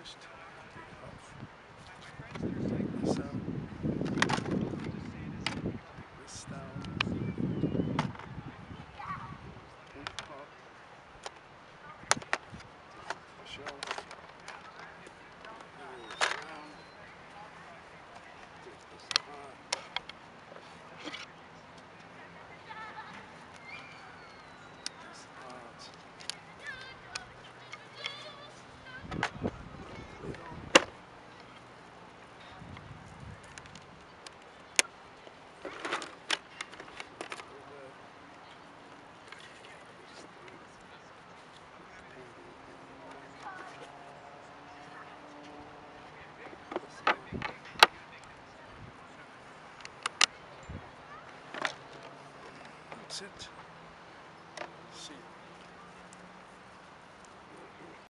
just take it off. Take this out. Take this down. Pop. Take the shelf. Move it around. Take this apart. This apart. Lid on. That's it.